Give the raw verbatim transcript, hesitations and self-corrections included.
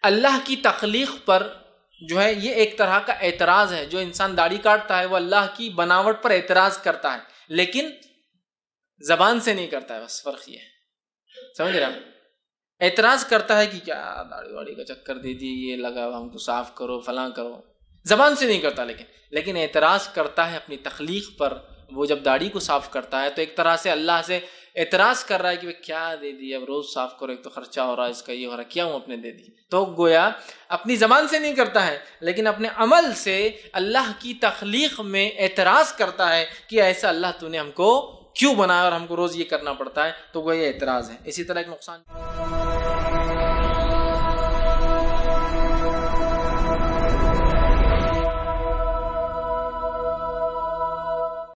اللہ کی تخلیق پر جو ہے یہ ایک طرح کا اعتراض ہے. جو انسان داڑھی کاٹتا ہے وہ اللہ کی بناوٹ پر اعتراض کرتا ہے لیکن زبان سے نہیں کرتا ہے. بس فرق یہ ہے, سمجھ رہے ہیں؟ اعتراض کرتا ہے کہ کیا داڑھی واڑی کا چکر دے دی, یہ لگا ہم کو صاف کرو فلاں کرو, زبان سے نہیں کرتا لیکن لیکن اعتراض کرتا ہے اپنی تخلیق پر. وہ جب داڑھی کو صاف کرتا ہے تو ایک طرح سے اللہ سے اعتراض کر رہا ہے کہ کیا دے دی, اب روز صاف کرو, ایک تو خرچہ ہو رہا ہے, اس کا یہ ہو رہا ہے, کیا ہوں اپنے دے دی. تو گویا اپنی زبان سے نہیں کرتا ہے لیکن اپنے عمل سے اللہ کی تخلیق میں اعتراض کرتا ہے کہ ایسا اللہ تو نے ہم کو کیوں بنایا اور ہم کو روز یہ کرنا پڑتا ہے. تو وہ یہ اعتراض ہے. اسی طرح ایک نقصان